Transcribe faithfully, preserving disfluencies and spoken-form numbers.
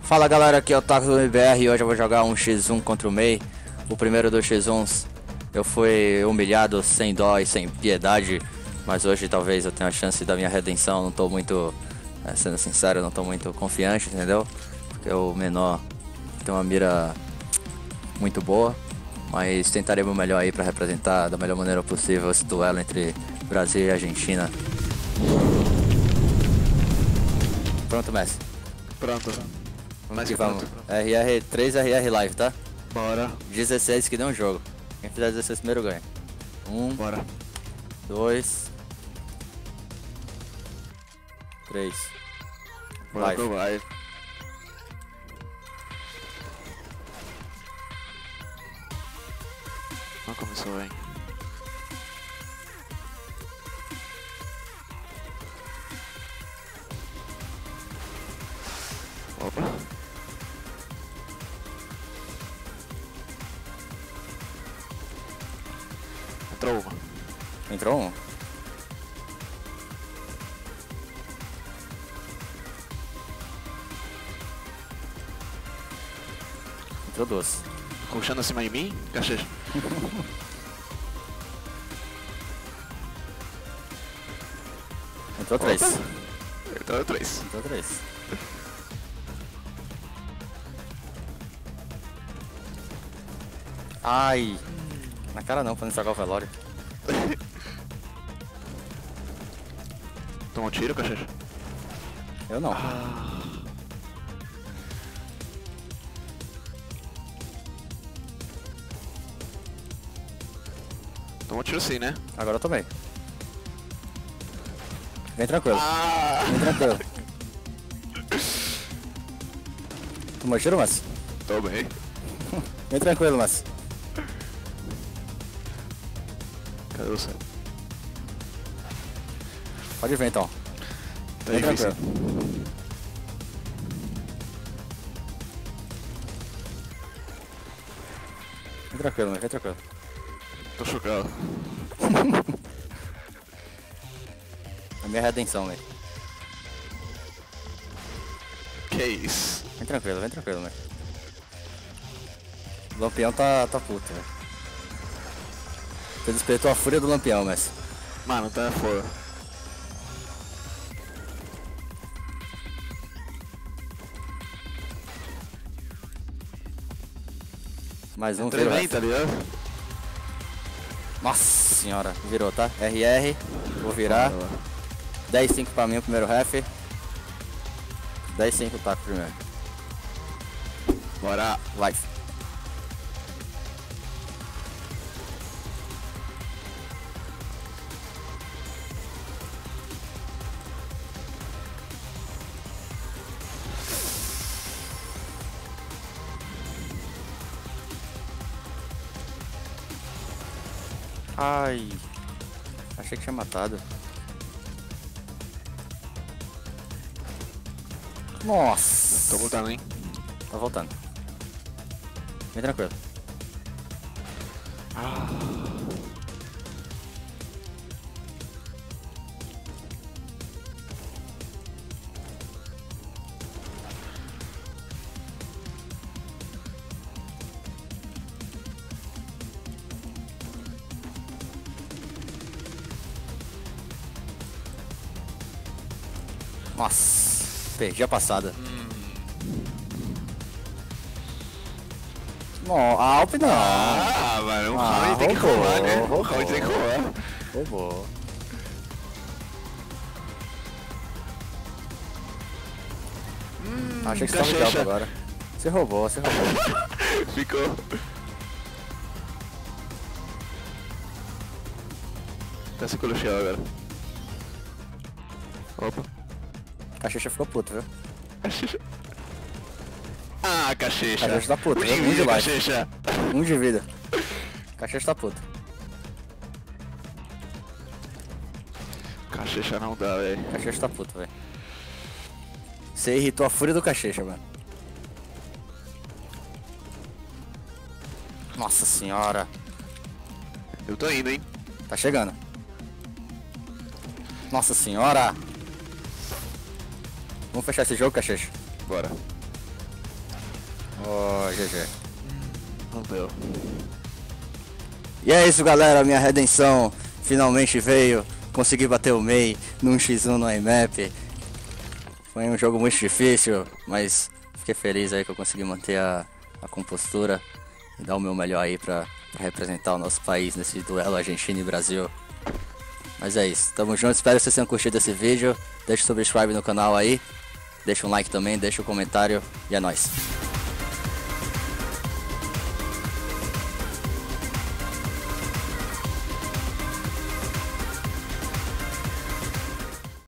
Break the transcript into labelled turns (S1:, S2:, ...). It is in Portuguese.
S1: Fala galera, aqui é o Taco do M B R e hoje eu vou jogar um xis um contra o Mei. O primeiro dos xis uns eu fui humilhado sem dó e sem piedade, mas hoje talvez eu tenha a chance da minha redenção. Não tô muito, é, sendo sincero, não tô muito confiante, entendeu? Porque o menor tem uma mira muito boa, mas tentarei o melhor aí pra representar da melhor maneira possível esse duelo entre Brasil e Argentina. Pronto, Messi?
S2: Pronto.
S1: Vamos que vamos. R R três R R live, tá?
S2: Bora.
S1: dezesseis que deu um jogo. Quem fizer dezesseis primeiro ganha. Um,
S2: Bora.
S1: dois, três.
S2: Bora
S1: Live.
S2: pro live. Não começou, hein? Opa. Entrou uma.
S1: Entrou um? Entrou duas.
S2: Colchando acima de mim? Cachecha.
S1: Entrou três.
S2: Opa. Entrou três.
S1: Entrou três. Ai. Na cara não, pra não estragar o velório.
S2: Tomou um tiro, cachecha?
S1: Eu não.
S2: Tomou um tiro sim, né?
S1: Agora eu tomei. Vem tranquilo.
S2: Ah!
S1: Vem tranquilo. Tomou tiro, mas?
S2: Tô bem.
S1: Vem tranquilo, mas.
S2: Cadê você?
S1: Pode vir então.
S2: Tá
S1: Vem
S2: difícil.
S1: tranquilo. Vem tranquilo, mas vem tranquilo.
S2: Tô chocado.
S1: A minha redenção, velho.
S2: Que isso?
S1: Vem tranquilo, vem tranquilo, velho. O Lampião tá, tá puto, velho. Você despertou a fúria do Lampião, mas.
S2: Mano, tá fora.
S1: Mais um
S2: Entrei
S1: virou.
S2: bem, tá ligado?
S1: Nossa senhora, virou, tá? R R, vou virar.
S2: Bora, bora.
S1: dez cinco pra mim o primeiro ref. dez cinco taco primeiro.
S2: Bora.
S1: Live. Ai, achei que tinha matado. Nossa,
S2: Tô voltando, hein?
S1: tá voltando. Vem tranquilo. Nossa, perdi a passada. Não, a Alp não.
S2: Ah, mano, um
S1: Ah,
S2: round tem que
S1: roubou,
S2: rolar, né? Um
S1: roubou.
S2: round tem que rolar.
S1: Roubou.
S2: Hum,
S1: Achei que você tava de alta agora. Você roubou, você roubou.
S2: Ficou. Tá se colochando agora. Opa.
S1: Caxixa ficou puto, viu?
S2: Cachecha. Ah, cachecha.
S1: Cachecha tá puto,
S2: Um
S1: viu?
S2: de
S1: Um de
S2: vida,
S1: life.
S2: cachecha.
S1: Um de vida. Caxixa tá puto.
S2: Cachecha não dá, velho.
S1: Caxixa tá puto, velho. Você irritou a fúria do Caxixa, mano. Nossa senhora.
S2: Eu tô indo, hein?
S1: Tá chegando. Nossa senhora. Vamos fechar esse jogo, Caxixa?
S2: Bora.
S1: Ó, G G.
S2: Não deu.
S1: E é isso, galera, minha redenção finalmente veio. Consegui bater o Mei num xis um no I M A P. Foi um jogo muito difícil, mas fiquei feliz aí que eu consegui manter a, a compostura e dar o meu melhor aí pra, pra representar o nosso país nesse duelo Argentina e Brasil. Mas é isso, tamo junto, espero que vocês tenham curtido esse vídeo. Deixa o subscribe no canal aí, deixa um like também, deixa um comentário e é nóis.